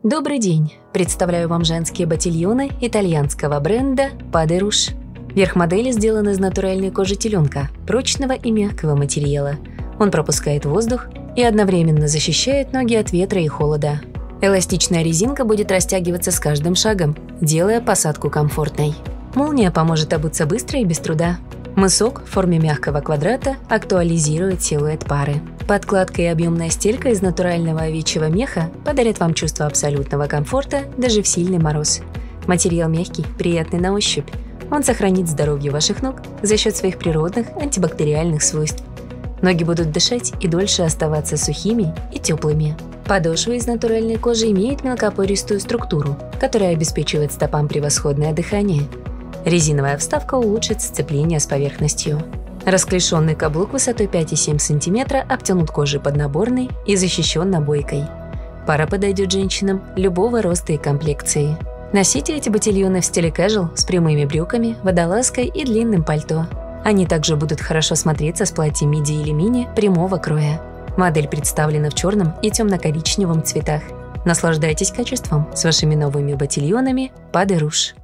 Добрый день! Представляю вам женские ботильоны итальянского бренда Pas de Rouge. Верх модели сделан из натуральной кожи теленка, прочного и мягкого материала. Он пропускает воздух и одновременно защищает ноги от ветра и холода. Эластичная резинка будет растягиваться с каждым шагом, делая посадку комфортной. Молния поможет обуться быстро и без труда. Мысок в форме мягкого квадрата актуализирует силуэт пары. Подкладка и объемная стелька из натурального овечьего меха подарят вам чувство абсолютного комфорта даже в сильный мороз. Материал мягкий, приятный на ощупь. Он сохранит здоровье ваших ног за счет своих природных антибактериальных свойств. Ноги будут дышать и дольше оставаться сухими и теплыми. Подошвы из натуральной кожи имеют мелкопористую структуру, которая обеспечивает стопам превосходное дыхание. Резиновая вставка улучшит сцепление с поверхностью. Расклешенный каблук высотой 5,7 см обтянут кожей поднаборной и защищен набойкой. Пара подойдет женщинам любого роста и комплекции. Носите эти ботильоны в стиле casual с прямыми брюками, водолазкой и длинным пальто. Они также будут хорошо смотреться с платьем миди или мини прямого кроя. Модель представлена в черном и темно-коричневом цветах. Наслаждайтесь качеством с вашими новыми ботильонами Pas de Rouge.